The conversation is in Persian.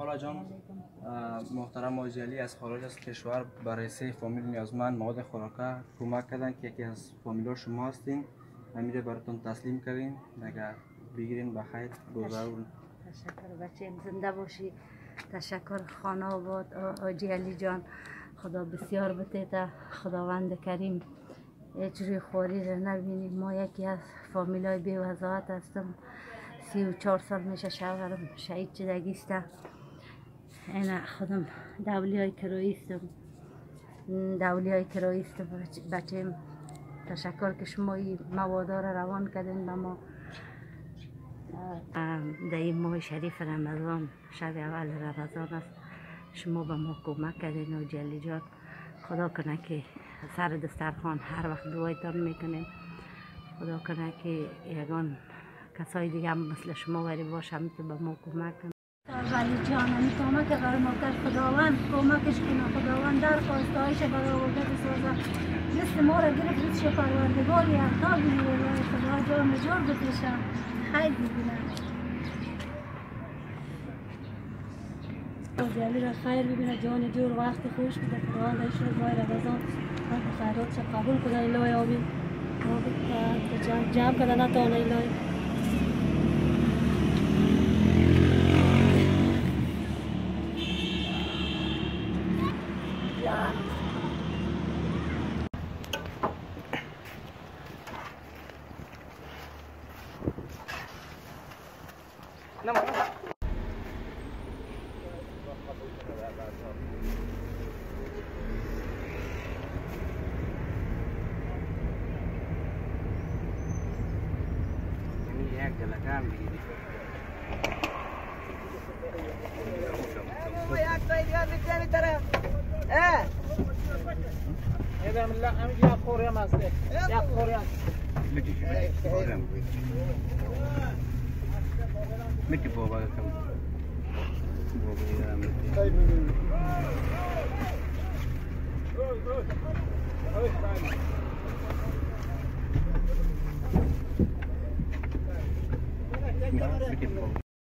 خاله جان، محترم حاجی علی از خارج از کشور برای 3 فامیل نیازمند مواد خوراکه کمک کردن که یکی از فامیل‌ها شما هستین. همین براتون تسلیم کردین، اگر بگیرین بخیر گذرون. تشکر بچه‌م، زنده باشی. تشکر خانه آباد حاجی علی جان، خدا بسیار بتیته. خداوند کریم هیچ روی خواری را نبینیم. ما یکی از فامیلای بی وضاحت هستم. 34 سال میشه شوهرم شهید شدگی است. این خودم دولیای کرایی است. بچه‌م تشکر که شما این موادا را روان کردین به ما. در این ماه شریف رمضان، شب اول رمضان است، شما به ما کمک کردین حاجی علی جان. خدا کنه که سر دسترخوان هر وقت دعایتان میکنیم. خدا کنه که یگان کسای دیگه هم مثل شما وری باشم که به ما کمک کنه. علی جان این کمک برای ما کرد، خداوند کمکش کنه. خداوند در خواستایش برای آورده بسازه. دست ما را گرفت روزش پروردگاری عطا بگیره. خدا جان جور بکشه. خیلی ببینم حاجی علی را خیر ببینه، جان جور وقت خوش بده. خداوند ایشون ماه رمضان خیراتش قبول کنه. الهی آمین. جمع کنه نتانه الهی. یک جلکان بگیری. یک تایی دیگر بکنی طرف. ایدم الله همین یک خوری هم هسته. یک خوری هم. میتی بابا کم. بابا